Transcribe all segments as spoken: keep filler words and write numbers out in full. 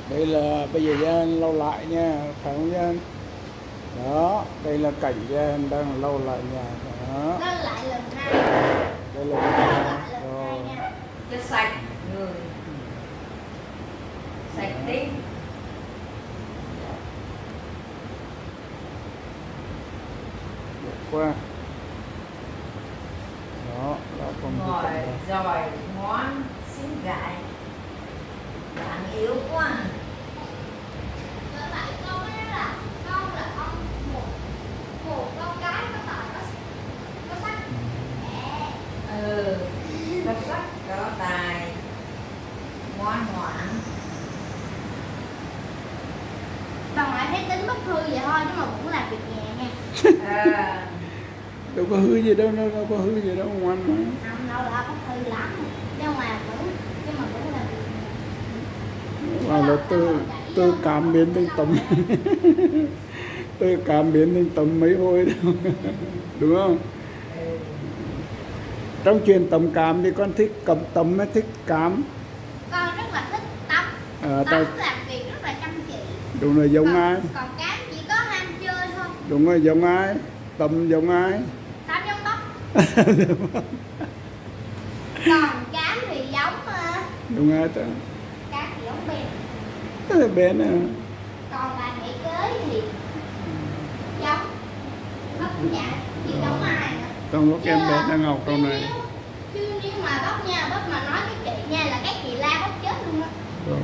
Đây là bây giờ Giang lau lại nha, phải không Giang? Đó, đây là cảnh Giang đang lau lại nhà. Đó. Lau lại lần hai. Đây là Lau cái lại lần hai nha. Cho sạch người. Sạch đi. qua. Đó, là con Ngồi giỏi ngoan xíu gại. Bạn yếu quá. Với lại con ấy là con là con một một con cái có tài có có sắc. Ừ, có sắc, có tài, ngoan ngoãn. Bà ngoại thấy tính bất hư vậy thôi chứ mà cũng làm việc nhà nha. À. Đâu có hư gì đâu, đâu, đâu có hư gì đâu, ngoan mà. Không đâu là bất hư lắm. Nhưng mà vẫn nhưng mà vẫn làm việc nhà. Và là tôi tôi cảm biến đến tầm tôi cảm biến đến tầm mấy hồi đâu. Đúng không? Ừ. Trong chuyện tầm cảm thì con thích cầm tầm mới thích cảm. Con rất là thích Tấm. À, Tấm tao làm việc rất là chăm chỉ. đúng rồi, giống còn, ai? Còn Cám chỉ có ham chơi thôi. Đúng rồi, giống ai? Tầm giống ai? Tấm giống Bắp. Còn Cám thì giống uh, Đúng ai ta? Cám thì giống Ben. Cái là bé nè. Còn bà mẹ kế thì giống Bắp cũng vậy, chứ giống ai nữa. Trong lúc Chứ, em bé đang học trong này. Chứ nếu mà Bắp nha, Bắp mà nói với chị nha là cái chị la Bắp chết luôn á. Rồi.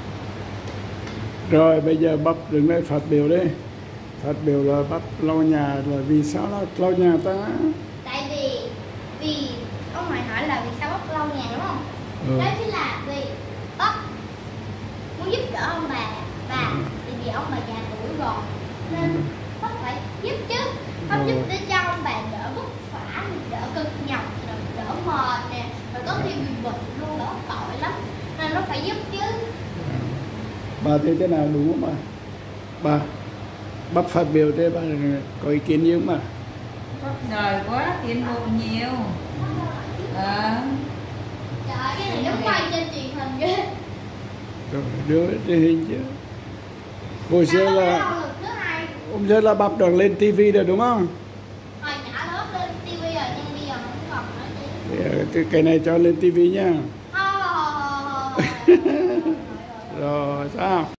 Rồi bây giờ Bắp đứng đây phát biểu đi. Phát biểu là Bắp lau nhà là vì sao là lau nhà ta? Tại vì vì ông ngoại hỏi là vì sao Bắp lau nhà đúng không? Ừ. Đó chính là vì Bắp muốn giúp đỡ ông bà và Ừ. vì ông bà già tuổi rồi nên Ừ. Bắp phải giúp chứ. Bắp Ừ. giúp để cho ông bà đỡ vất vả, đỡ cực nhọc, đỡ, đỡ mệt nè, rồi có khi bị bệnh luôn, đỡ tội lắm nên nó phải giúp chứ. Bà thấy thế nào, đúng không bà? Bà Bắp phát biểu thế bà có ý kiến gì không bà? Tốt đời quá, tiến bộ nhiều. À. Trời ơi, cái này giống quay trên truyền hình ghê. Rồi đưa trên hình chứ. Hồi xưa là hôm xưa là Bắp được lên tivi rồi đúng không? Hồi nhỏ lớn lên tivi rồi nhưng bây giờ không còn nữa chị. Thì cái này cho lên tivi nha. Thôi, thôi, thôi, thôi, thôi, thôi, thôi, thôi, thôi. Rồi sao?